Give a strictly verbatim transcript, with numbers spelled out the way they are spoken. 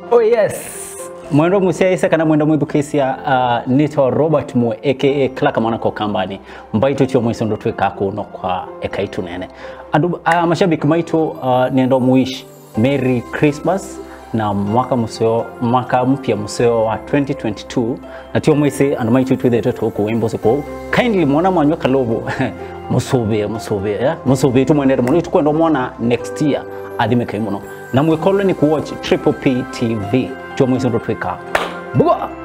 Oh yes. Mwendo musia isa kana mwendo mwibu kisia uh, nito Robert Mwe aka Clark mwana kwa kambani mbaito chio mwiso ndo tuweka kuno kwa Ekai Tuneene. Adu uh, mashabiki maito uh, niendo muishi Merry Christmas na mwaka museo mwaka mpya museo wa twenty twenty-two na tio mwisi ando maito tuwe dheto kwa wimbo siko kindly mwana mwanyo kalobo musube musube ya musube tu mwendere mwendo tukwendo mwana next year adhime kaimuno na mwekolo ni kuwatch Triple P T V. Chomwe ndo tweka. Bugwa.